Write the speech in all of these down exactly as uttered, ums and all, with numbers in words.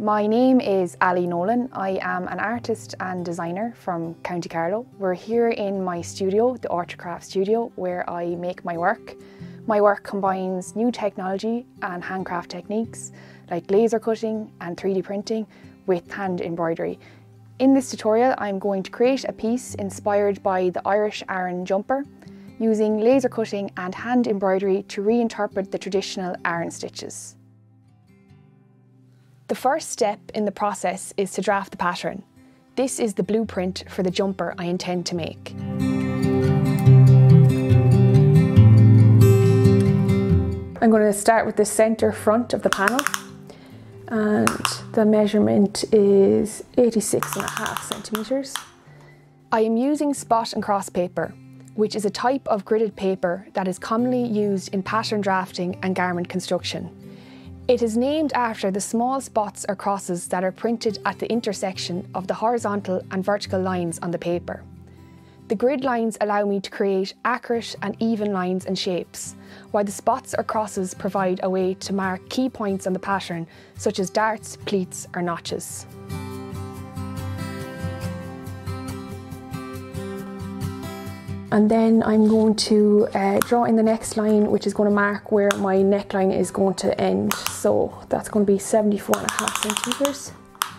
My name is Ali Nolan. I am an artist and designer from County Carlow. We're here in my studio, the Orchardcraft Studio, where I make my work. My work combines new technology and handcraft techniques like laser cutting and three D printing with hand embroidery. In this tutorial, I'm going to create a piece inspired by the Irish Aran Jumper, using laser cutting and hand embroidery to reinterpret the traditional Aran stitches. The first step in the process is to draft the pattern. This is the blueprint for the jumper I intend to make. I'm going to start with the centre front of the panel, and the measurement is eighty-six and a half centimetres. I am using spot and cross paper, which is a type of gridded paper that is commonly used in pattern drafting and garment construction. It is named after the small spots or crosses that are printed at the intersection of the horizontal and vertical lines on the paper. The grid lines allow me to create accurate and even lines and shapes, while the spots or crosses provide a way to mark key points on the pattern, such as darts, pleats or notches. And then I'm going to uh, draw in the next line, which is going to mark where my neckline is going to end. So that's going to be seventy-four and a half centimetres.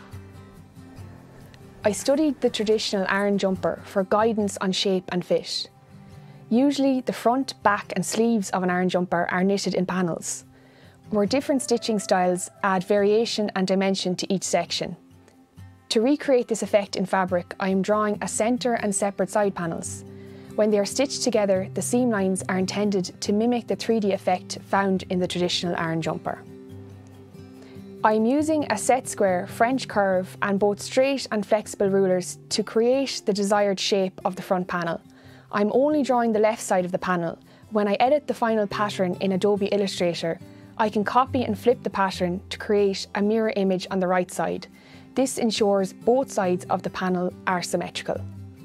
I studied the traditional Aran jumper for guidance on shape and fit. Usually the front, back and sleeves of an Aran jumper are knitted in panels, where different stitching styles add variation and dimension to each section. To recreate this effect in fabric, I am drawing a centre and separate side panels. When they are stitched together, the seam lines are intended to mimic the three D effect found in the traditional Aran jumper. I am using a set square French curve and both straight and flexible rulers to create the desired shape of the front panel. I'm only drawing the left side of the panel. When I edit the final pattern in Adobe Illustrator, I can copy and flip the pattern to create a mirror image on the right side. This ensures both sides of the panel are symmetrical.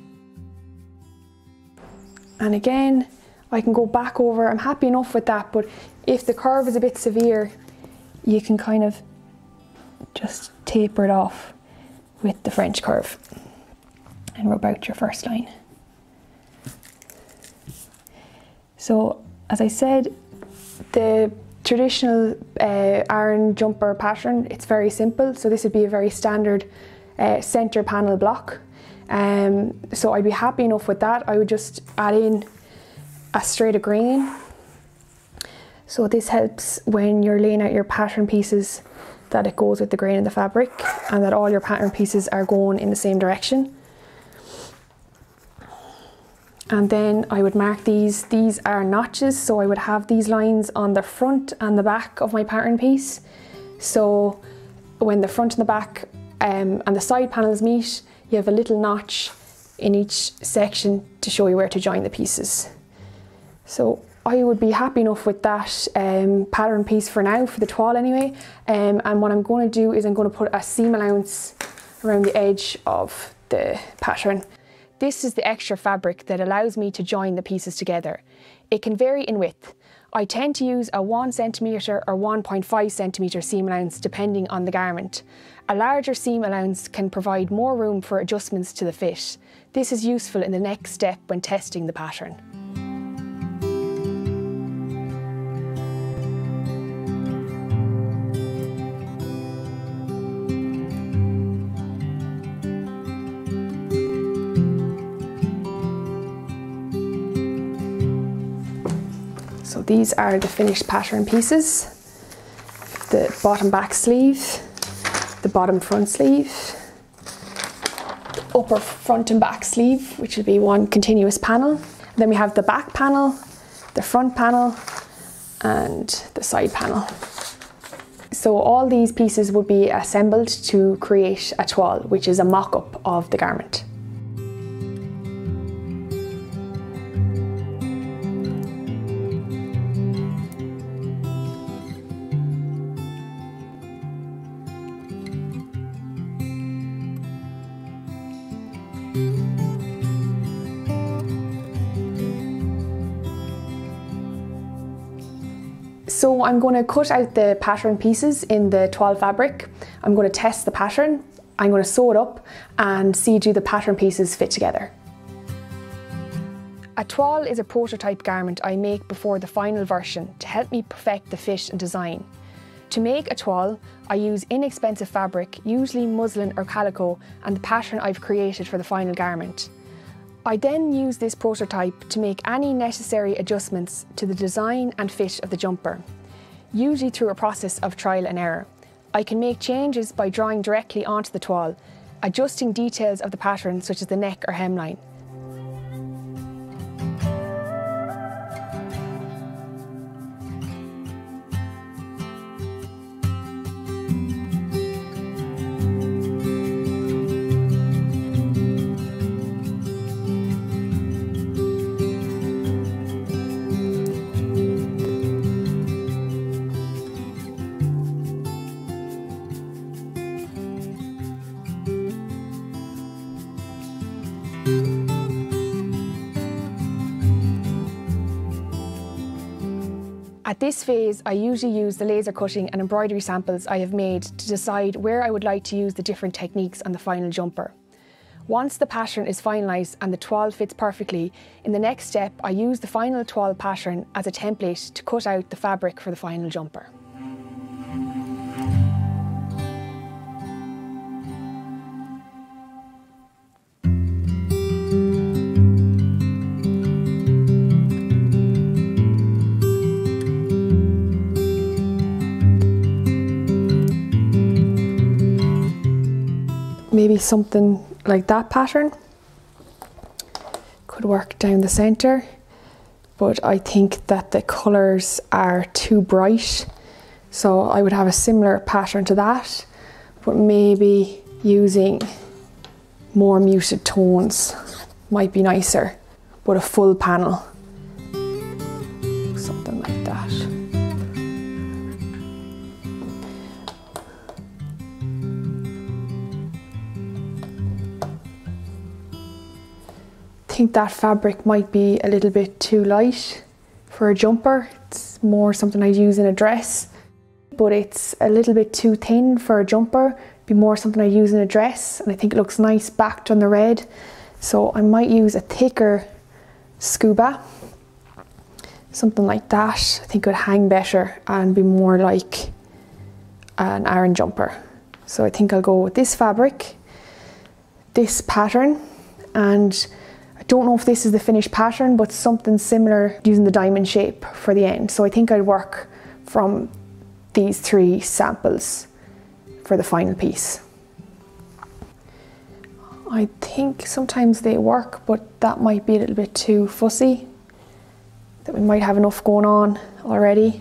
And again, I can go back over. I'm happy enough with that, but if the curve is a bit severe, you can kind of just taper it off with the French curve and rub out your first line. So, as I said, the traditional uh, Aran jumper pattern, it's very simple. So this would be a very standard uh, centre panel block. Um, so I'd be happy enough with that. I would just add in a straight of grain. So this helps when you're laying out your pattern pieces, that it goes with the grain in the fabric and that all your pattern pieces are going in the same direction. And then I would mark these. These are notches, so I would have these lines on the front and the back of my pattern piece. So when the front and the back um, and the side panels meet, you have a little notch in each section to show you where to join the pieces. So I would be happy enough with that um, pattern piece for now, for the toile anyway. Um, and what I'm going to do is I'm going to put a seam allowance around the edge of the pattern. This is the extra fabric that allows me to join the pieces together. It can vary in width. I tend to use a one centimetre or one point five centimetre seam allowance depending on the garment. A larger seam allowance can provide more room for adjustments to the fit. This is useful in the next step when testing the pattern. So these are the finished pattern pieces. The bottom back sleeve, the bottom front sleeve, the upper front and back sleeve, which will be one continuous panel. And then we have the back panel, the front panel, and the side panel. So all these pieces would be assembled to create a toile, which is a mock-up of the garment. So I'm going to cut out the pattern pieces in the toile fabric. I'm going to test the pattern, I'm going to sew it up and see do the pattern pieces fit together. A toile is a prototype garment I make before the final version to help me perfect the fit and design. To make a toile, I use inexpensive fabric, usually muslin or calico, and the pattern I've created for the final garment. I then use this prototype to make any necessary adjustments to the design and fit of the jumper, usually through a process of trial and error. I can make changes by drawing directly onto the toile, adjusting details of the pattern such as the neck or hemline. At this phase, I usually use the laser cutting and embroidery samples I have made to decide where I would like to use the different techniques on the final jumper. Once the pattern is finalised and the toile fits perfectly, in the next step I use the final toile pattern as a template to cut out the fabric for the final jumper. Maybe something like that pattern could work down the centre, but I think that the colours are too bright, so I would have a similar pattern to that, but maybe using more muted tones might be nicer, but a full panel, something like that. I think that fabric might be a little bit too light for a jumper. It's more something I'd use in a dress, but it's a little bit too thin for a jumper. It'd be more something I'd use in a dress, and I think it looks nice backed on the red. So I might use a thicker scuba, something like that. I think it would hang better and be more like an Aran jumper. So I think I'll go with this fabric, this pattern, and I don't know if this is the finished pattern, but something similar using the diamond shape for the end. So I think I'd work from these three samples for the final piece. I think sometimes they work, but that might be a little bit too fussy, that we might have enough going on already.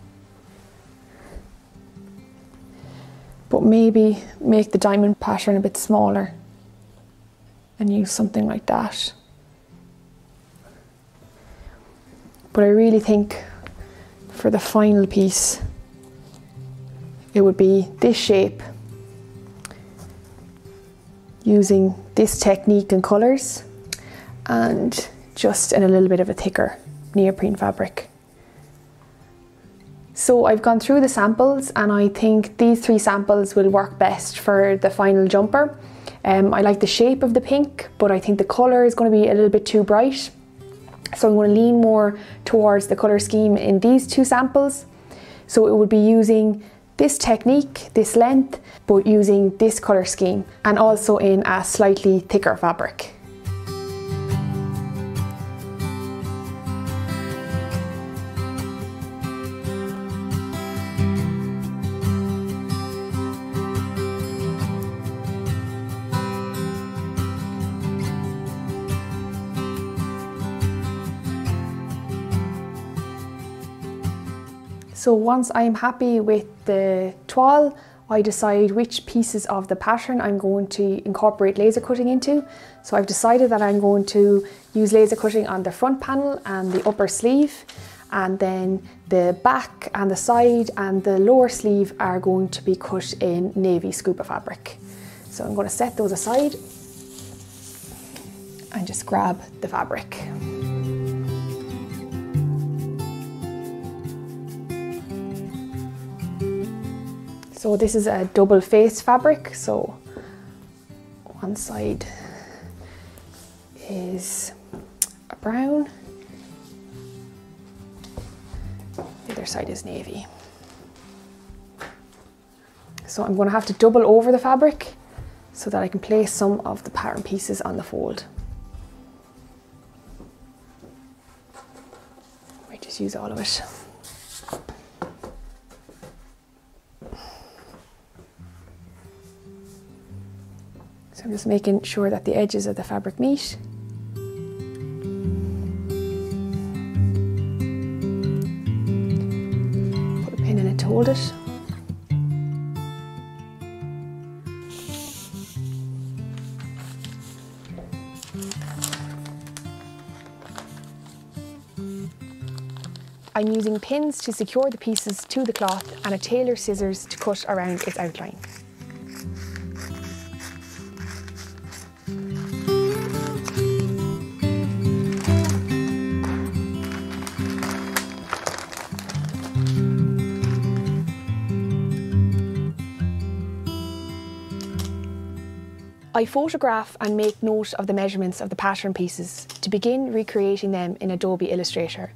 But maybe make the diamond pattern a bit smaller and use something like that. But I really think for the final piece, it would be this shape, using this technique and colours, and just in a little bit of a thicker neoprene fabric. So I've gone through the samples, and I think these three samples will work best for the final jumper. Um, I like the shape of the pink, but I think the colour is going to be a little bit too bright. So I'm going to lean more towards the colour scheme in these two samples. So it would be using this technique, this length, but using this colour scheme, and also in a slightly thicker fabric. So once I'm happy with the toile, I decide which pieces of the pattern I'm going to incorporate laser cutting into. So I've decided that I'm going to use laser cutting on the front panel and the upper sleeve, and then the back and the side and the lower sleeve are going to be cut in navy scuba fabric. So I'm going to set those aside and just grab the fabric. So this is a double face fabric, so one side is a brown, the other side is navy. So I'm going to have to double over the fabric so that I can place some of the pattern pieces on the fold. I might just use all of it. So I'm just making sure that the edges of the fabric meet. Put a pin in it to hold it. I'm using pins to secure the pieces to the cloth and a tailor's scissors to cut around its outline. I photograph and make note of the measurements of the pattern pieces to begin recreating them in Adobe Illustrator.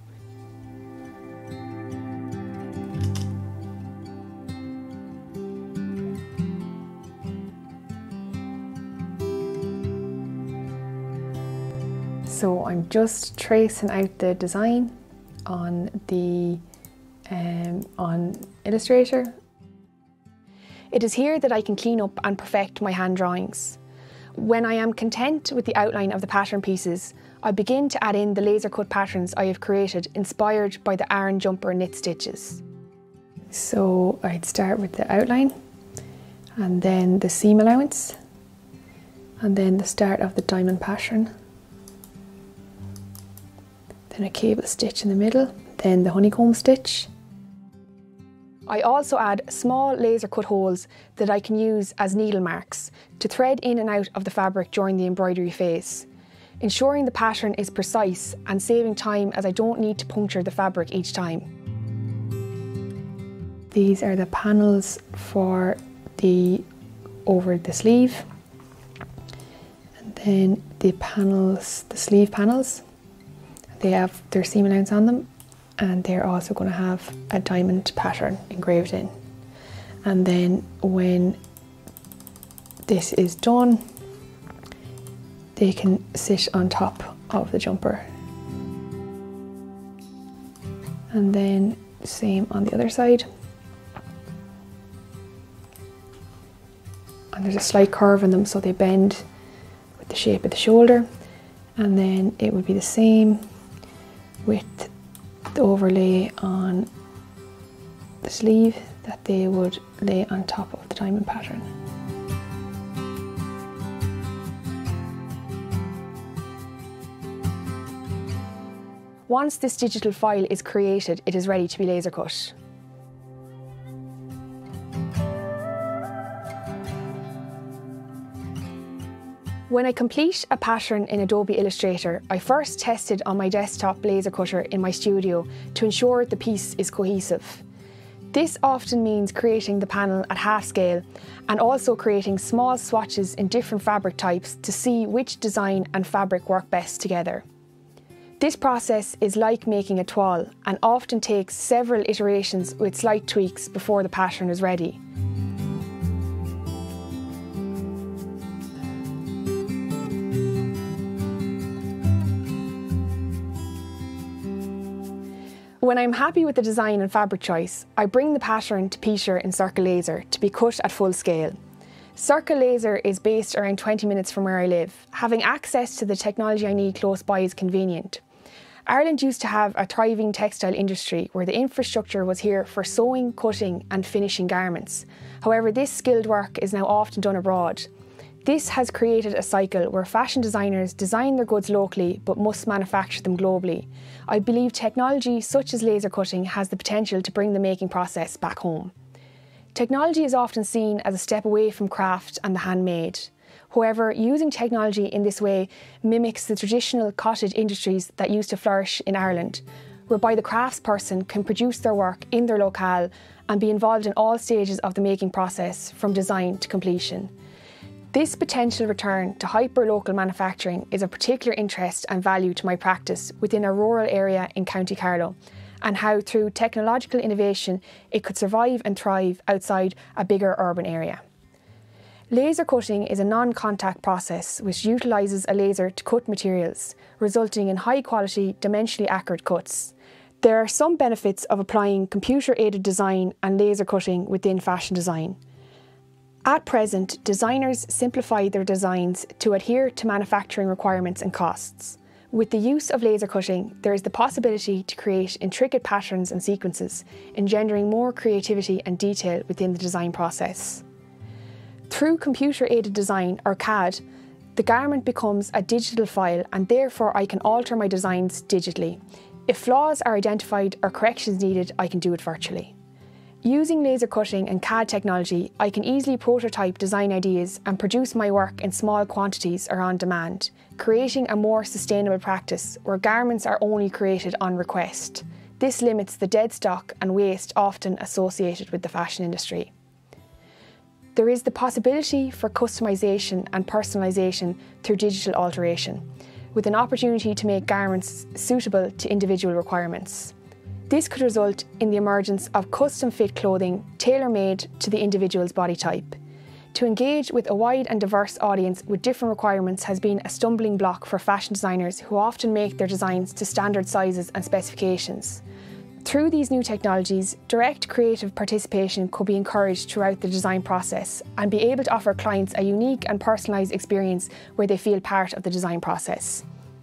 So I'm just tracing out the design on the um, on Illustrator. It is here that I can clean up and perfect my hand drawings. When I am content with the outline of the pattern pieces, I begin to add in the laser cut patterns I have created, inspired by the Aran Jumper knit stitches. So I'd start with the outline, and then the seam allowance, and then the start of the diamond pattern. Then a cable stitch in the middle, then the honeycomb stitch. I also add small laser cut holes that I can use as needle marks to thread in and out of the fabric during the embroidery phase, ensuring the pattern is precise and saving time as I don't need to puncture the fabric each time. These are the panels for the over the sleeve, and then the panels, the sleeve panels, they have their seam allowance on them, and they're also going to have a diamond pattern engraved in. And then when this is done, they can sit on top of the jumper. And then same on the other side. And there's a slight curve in them, so they bend with the shape of the shoulder. And then it would be the same with the overlay on the sleeve, that they would lay on top of the diamond pattern. Once this digital file is created, it is ready to be laser cut. When I complete a pattern in Adobe Illustrator, I first test it on my desktop laser cutter in my studio to ensure the piece is cohesive. This often means creating the panel at half scale and also creating small swatches in different fabric types to see which design and fabric work best together. This process is like making a toile and often takes several iterations with slight tweaks before the pattern is ready. When I'm happy with the design and fabric choice, I bring the pattern to Peter in Circle Laser to be cut at full scale. Circle Laser is based around twenty minutes from where I live. Having access to the technology I need close by is convenient. Ireland used to have a thriving textile industry where the infrastructure was here for sewing, cutting and finishing garments. However, this skilled work is now often done abroad. This has created a cycle where fashion designers design their goods locally but must manufacture them globally. I believe technology such as laser cutting has the potential to bring the making process back home. Technology is often seen as a step away from craft and the handmade. However, using technology in this way mimics the traditional cottage industries that used to flourish in Ireland, whereby the craftsperson can produce their work in their locale and be involved in all stages of the making process from design to completion. This potential return to hyper-local manufacturing is of particular interest and value to my practice within a rural area in County Carlow, and how through technological innovation it could survive and thrive outside a bigger urban area. Laser cutting is a non-contact process which utilises a laser to cut materials, resulting in high-quality, dimensionally accurate cuts. There are some benefits of applying computer-aided design and laser cutting within fashion design. At present, designers simplify their designs to adhere to manufacturing requirements and costs. With the use of laser cutting, there is the possibility to create intricate patterns and sequences, engendering more creativity and detail within the design process. Through computer-aided design, or C A D, the garment becomes a digital file, and therefore I can alter my designs digitally. If flaws are identified or corrections needed, I can do it virtually. Using laser cutting and C A D technology, I can easily prototype design ideas and produce my work in small quantities or on demand, creating a more sustainable practice where garments are only created on request. This limits the dead stock and waste often associated with the fashion industry. There is the possibility for customisation and personalisation through digital alteration, with an opportunity to make garments suitable to individual requirements. This could result in the emergence of custom-fit clothing tailor-made to the individual's body type. To engage with a wide and diverse audience with different requirements has been a stumbling block for fashion designers who often make their designs to standard sizes and specifications. Through these new technologies, direct creative participation could be encouraged throughout the design process and be able to offer clients a unique and personalised experience where they feel part of the design process.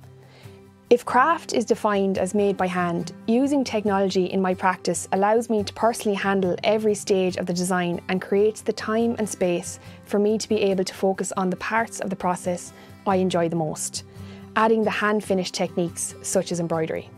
If craft is defined as made by hand, using technology in my practice allows me to personally handle every stage of the design and creates the time and space for me to be able to focus on the parts of the process I enjoy the most, adding the hand-finished techniques such as embroidery.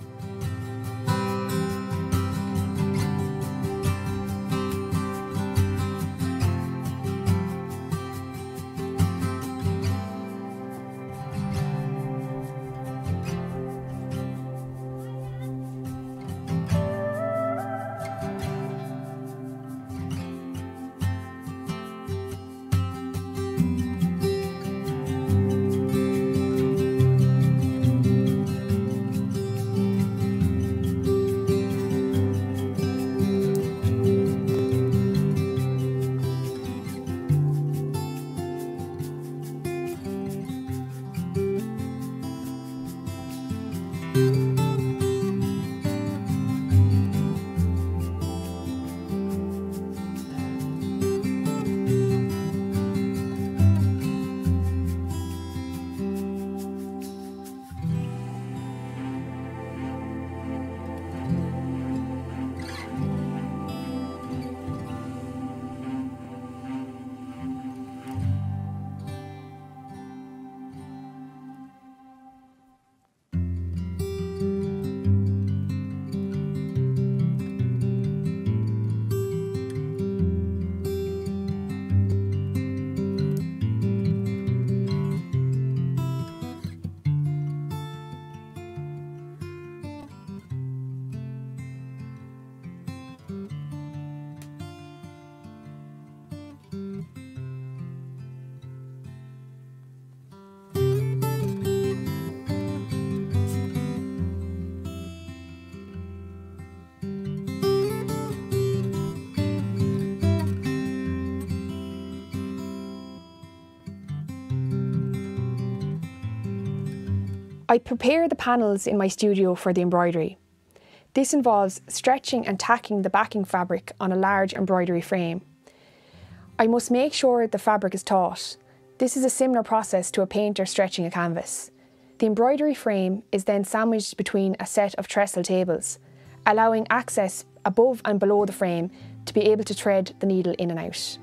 I prepare the panels in my studio for the embroidery. This involves stretching and tacking the backing fabric on a large embroidery frame. I must make sure the fabric is taut. This is a similar process to a painter stretching a canvas. The embroidery frame is then sandwiched between a set of trestle tables, allowing access above and below the frame to be able to thread the needle in and out.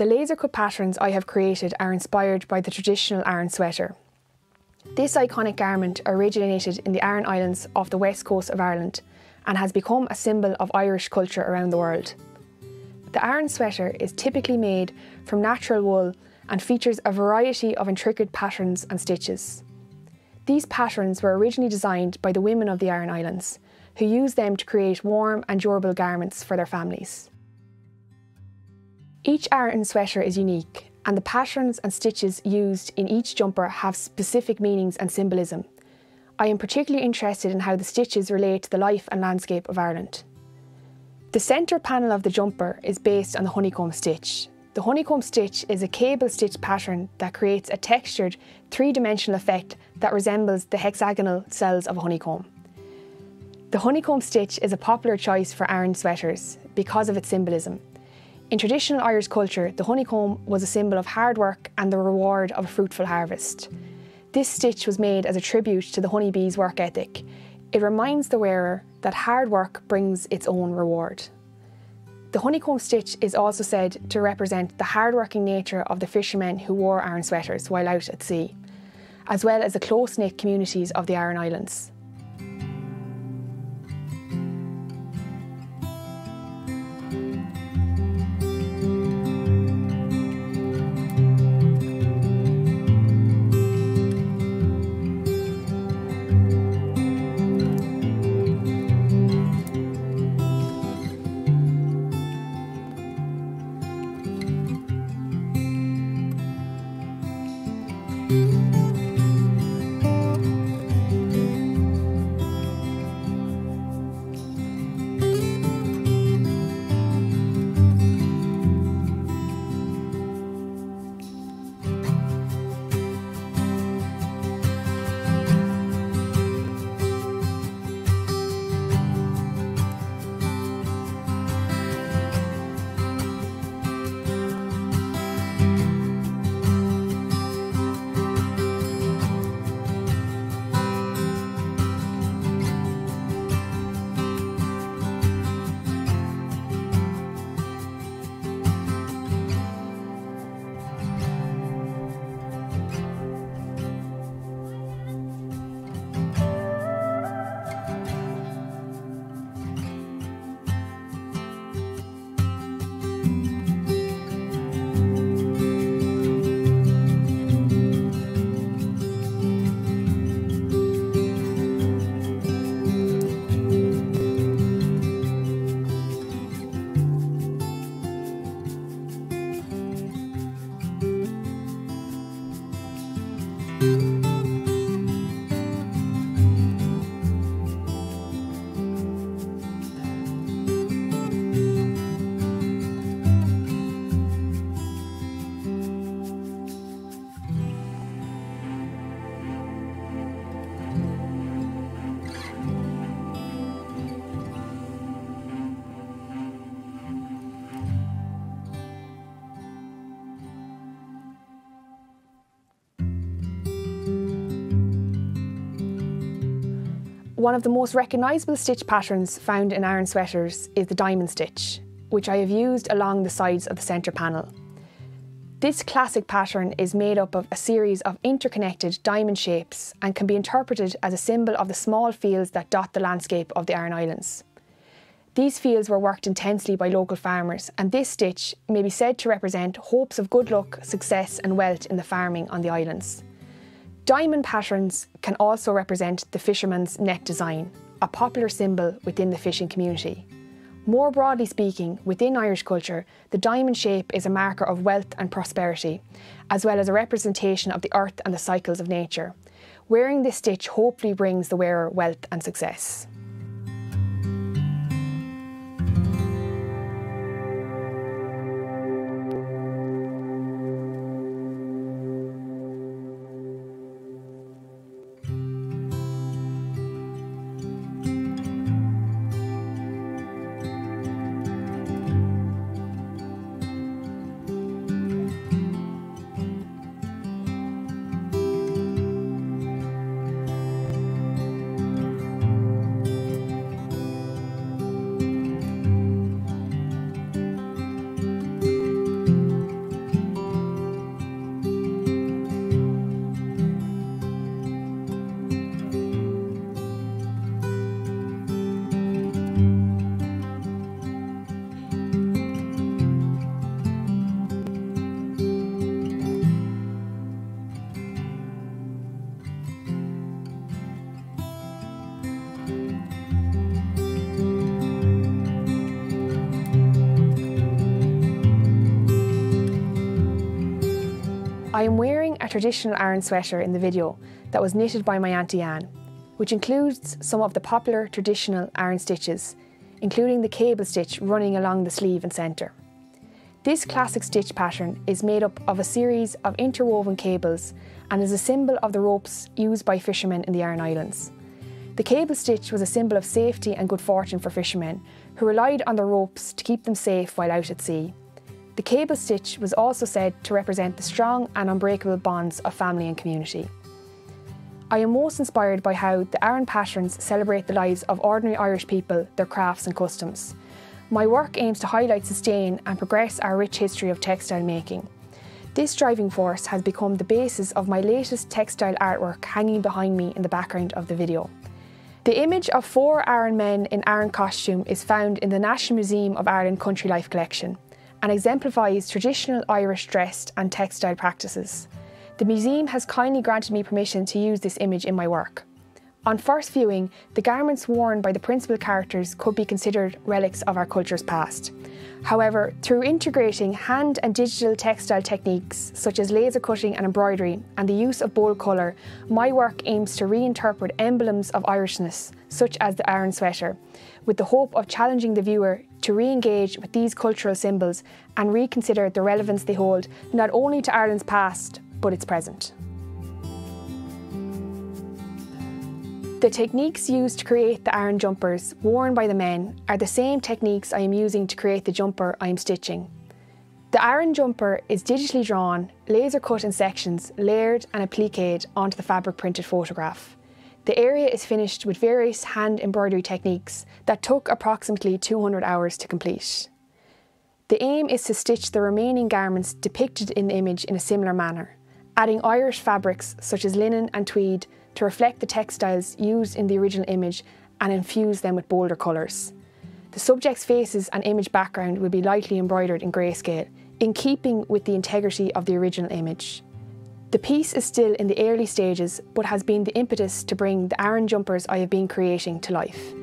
The laser cut patterns I have created are inspired by the traditional Aran sweater. This iconic garment originated in the Aran Islands off the west coast of Ireland and has become a symbol of Irish culture around the world. The Aran sweater is typically made from natural wool and features a variety of intricate patterns and stitches. These patterns were originally designed by the women of the Aran Islands, who used them to create warm and durable garments for their families. Each Aran sweater is unique, and the patterns and stitches used in each jumper have specific meanings and symbolism. I am particularly interested in how the stitches relate to the life and landscape of Ireland. The centre panel of the jumper is based on the honeycomb stitch. The honeycomb stitch is a cable stitch pattern that creates a textured, three-dimensional effect that resembles the hexagonal cells of a honeycomb. The honeycomb stitch is a popular choice for Aran sweaters because of its symbolism. In traditional Irish culture, the honeycomb was a symbol of hard work and the reward of a fruitful harvest. This stitch was made as a tribute to the honeybee's work ethic. It reminds the wearer that hard work brings its own reward. The honeycomb stitch is also said to represent the hard-working nature of the fishermen who wore Aran sweaters while out at sea, as well as the close-knit communities of the Aran Islands. One of the most recognisable stitch patterns found in Aran sweaters is the diamond stitch, which I have used along the sides of the centre panel. This classic pattern is made up of a series of interconnected diamond shapes and can be interpreted as a symbol of the small fields that dot the landscape of the Aran Islands. These fields were worked intensely by local farmers, and this stitch may be said to represent hopes of good luck, success and wealth in the farming on the islands. Diamond patterns can also represent the fisherman's net design, a popular symbol within the fishing community. More broadly speaking, within Irish culture, the diamond shape is a marker of wealth and prosperity, as well as a representation of the earth and the cycles of nature. Wearing this stitch hopefully brings the wearer wealth and success. I am wearing a traditional Aran sweater in the video that was knitted by my Auntie Anne, which includes some of the popular traditional Aran stitches, including the cable stitch running along the sleeve and centre. This classic stitch pattern is made up of a series of interwoven cables and is a symbol of the ropes used by fishermen in the Aran Islands. The cable stitch was a symbol of safety and good fortune for fishermen who relied on the ropes to keep them safe while out at sea. The cable stitch was also said to represent the strong and unbreakable bonds of family and community. I am most inspired by how the Aran patterns celebrate the lives of ordinary Irish people, their crafts and customs. My work aims to highlight, sustain and progress our rich history of textile making. This driving force has become the basis of my latest textile artwork hanging behind me in the background of the video. The image of four Aran men in Aran costume is found in the National Museum of Ireland Country Life collection and exemplifies traditional Irish dress and textile practices. The museum has kindly granted me permission to use this image in my work. On first viewing, the garments worn by the principal characters could be considered relics of our culture's past. However, through integrating hand and digital textile techniques such as laser cutting and embroidery and the use of bold colour, my work aims to reinterpret emblems of Irishness, such as the Aran sweater, with the hope of challenging the viewer to re-engage with these cultural symbols and reconsider the relevance they hold not only to Ireland's past, but its present. The techniques used to create the Aran jumpers worn by the men are the same techniques I am using to create the jumper I am stitching. The Aran jumper is digitally drawn, laser cut in sections, layered and appliqued onto the fabric printed photograph. The area is finished with various hand embroidery techniques that took approximately two hundred hours to complete. The aim is to stitch the remaining garments depicted in the image in a similar manner, adding Irish fabrics such as linen and tweed to reflect the textiles used in the original image and infuse them with bolder colours. The subject's faces and image background will be lightly embroidered in grayscale, in keeping with the integrity of the original image. The piece is still in the early stages, but has been the impetus to bring the Aran jumpers I have been creating to life.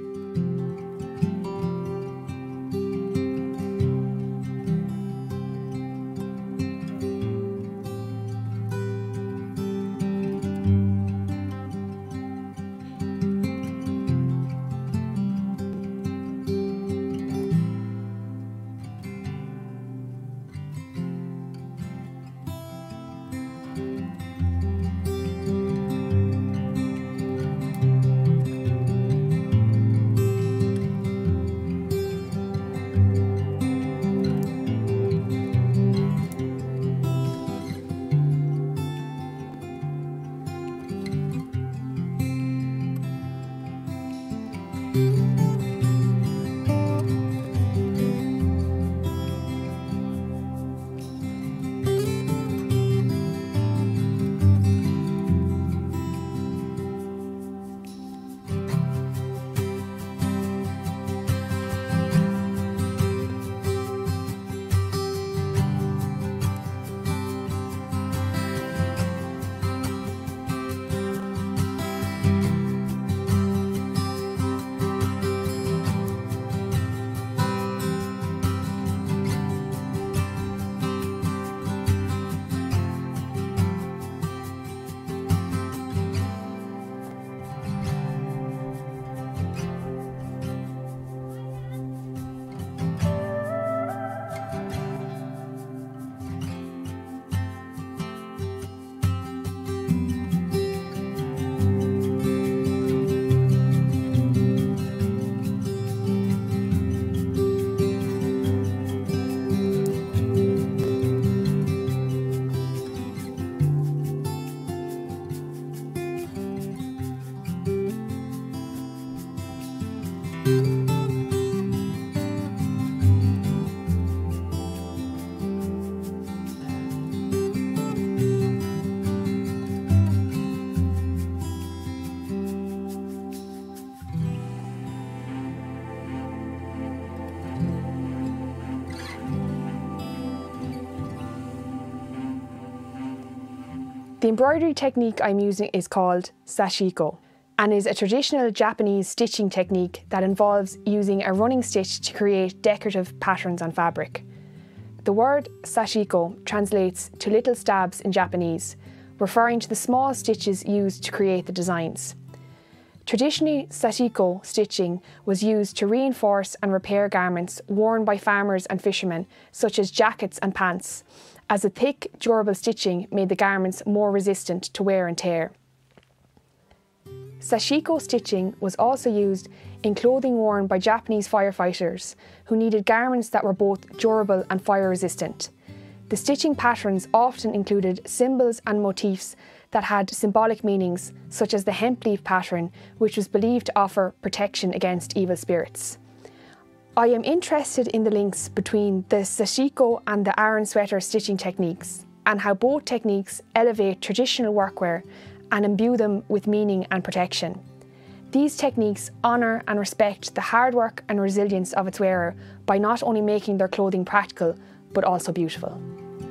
The embroidery technique I'm using is called sashiko and is a traditional Japanese stitching technique that involves using a running stitch to create decorative patterns on fabric. The word sashiko translates to little stabs in Japanese, referring to the small stitches used to create the designs. Traditionally, sashiko stitching was used to reinforce and repair garments worn by farmers and fishermen, such as jackets and pants, as the thick, durable stitching made the garments more resistant to wear and tear. Sashiko stitching was also used in clothing worn by Japanese firefighters who needed garments that were both durable and fire resistant. The stitching patterns often included symbols and motifs that had symbolic meanings, such as the hemp leaf pattern, which was believed to offer protection against evil spirits. I am interested in the links between the sashiko and the Aran sweater stitching techniques, and how both techniques elevate traditional workwear and imbue them with meaning and protection. These techniques honour and respect the hard work and resilience of its wearer by not only making their clothing practical, but also beautiful.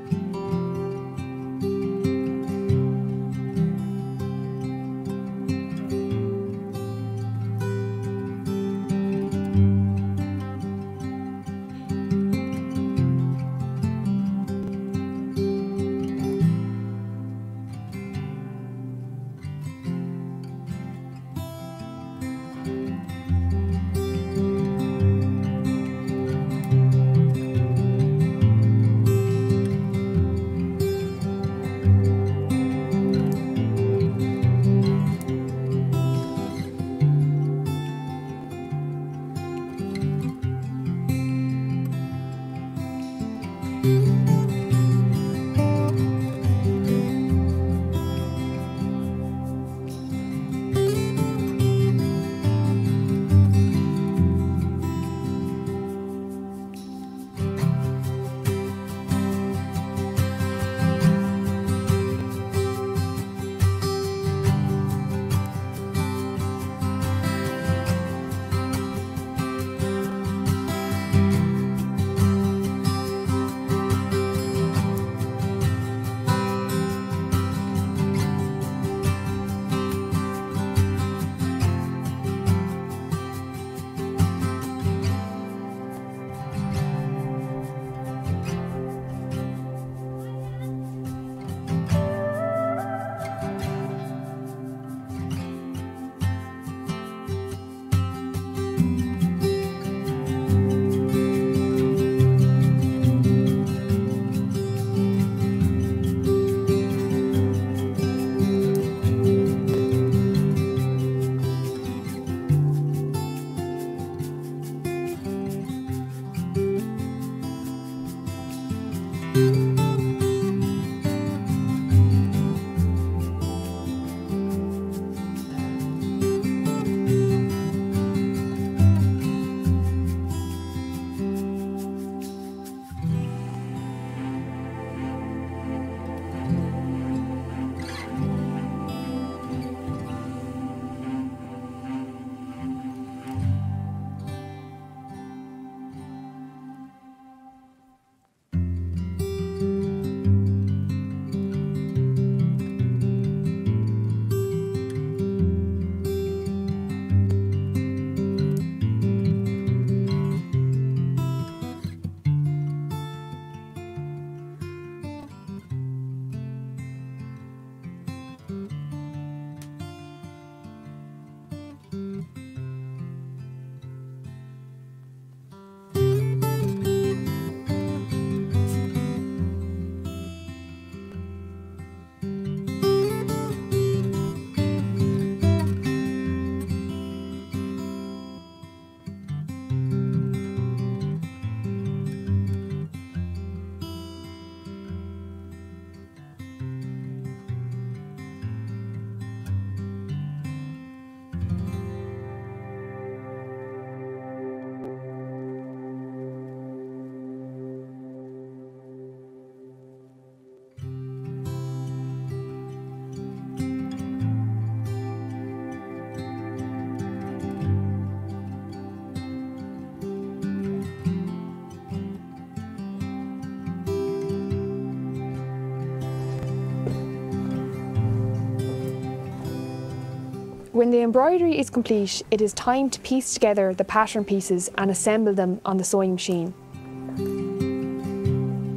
When the embroidery is complete, it is time to piece together the pattern pieces and assemble them on the sewing machine.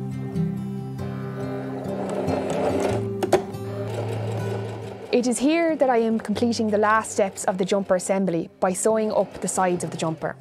It is here that I am completing the last steps of the jumper assembly by sewing up the sides of the jumper.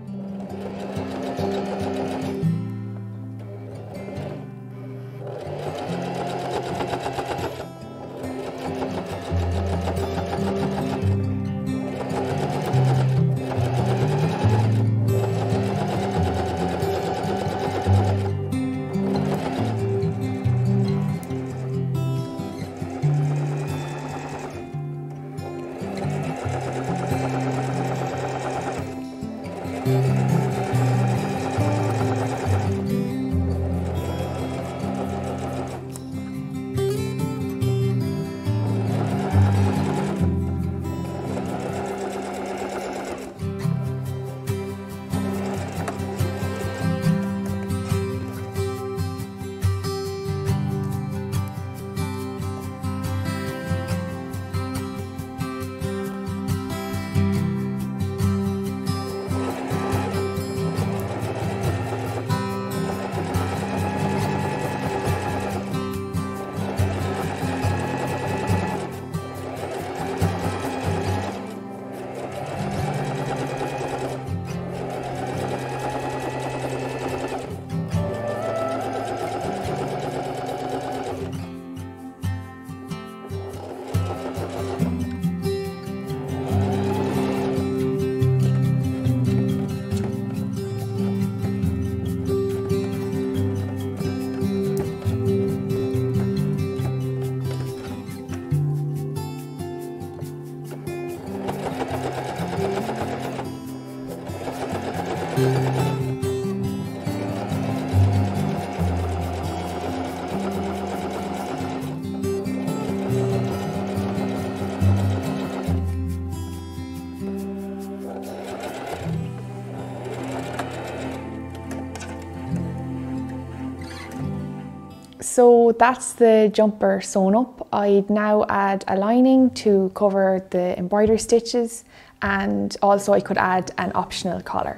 So that's the jumper sewn up. I'd now add a lining to cover the embroidery stitches, and also I could add an optional collar.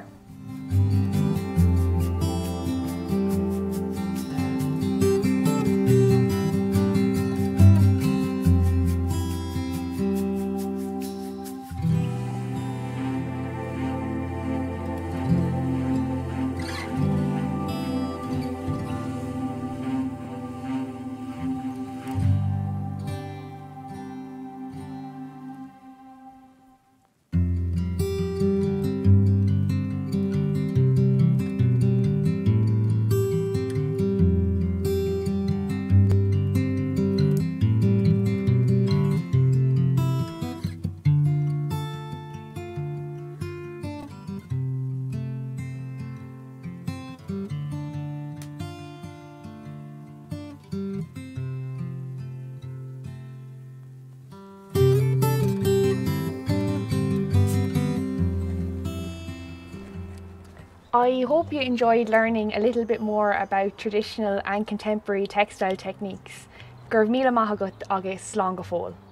I hope you enjoyed learning a little bit more about traditional and contemporary textile techniques. Gur míle maith agat agus slán go fóill.